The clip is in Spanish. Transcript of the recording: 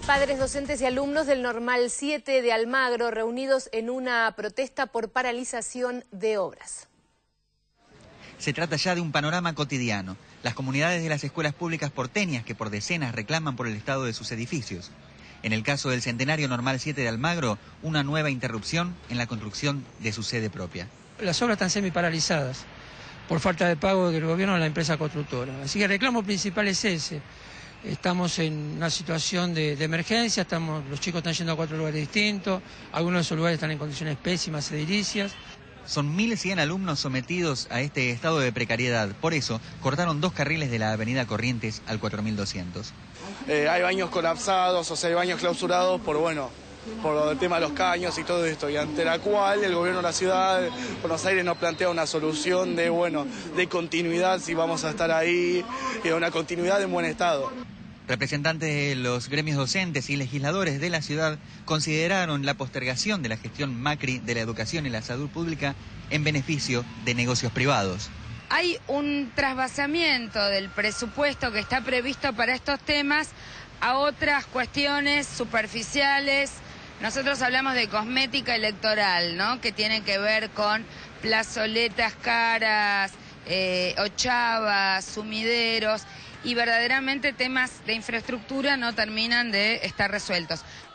Padres, docentes y alumnos del Normal 7 de Almagro reunidos en una protesta por paralización de obras. Se trata ya de un panorama cotidiano. Las comunidades de las escuelas públicas porteñas que por decenas reclaman por el estado de sus edificios. En el caso del Centenario Normal 7 de Almagro, una nueva interrupción en la construcción de su sede propia. Las obras están semi-paralizadas por falta de pago del gobierno a la empresa constructora. Así que el reclamo principal es ese. Estamos en una situación de emergencia, los chicos están yendo a 4 lugares distintos, algunos de esos lugares están en condiciones pésimas, edilicias. Son 1.100 alumnos sometidos a este estado de precariedad. Por eso, cortaron 2 carriles de la avenida Corrientes al 4200. Hay baños colapsados, o sea, hay baños clausurados por el tema de los caños y todo esto, y ante la cual el gobierno de la ciudad de Buenos Aires nos plantea una solución de continuidad, si vamos a estar ahí, y de una continuidad en buen estado. Representantes de los gremios docentes y legisladores de la ciudad consideraron la postergación de la gestión Macri de la educación y la salud pública en beneficio de negocios privados. Hay un trasvasamiento del presupuesto que está previsto para estos temas a otras cuestiones superficiales. Nosotros hablamos de cosmética electoral, ¿no? Que tiene que ver con plazoletas caras, ochavas, sumideros, y verdaderamente temas de infraestructura no terminan de estar resueltos.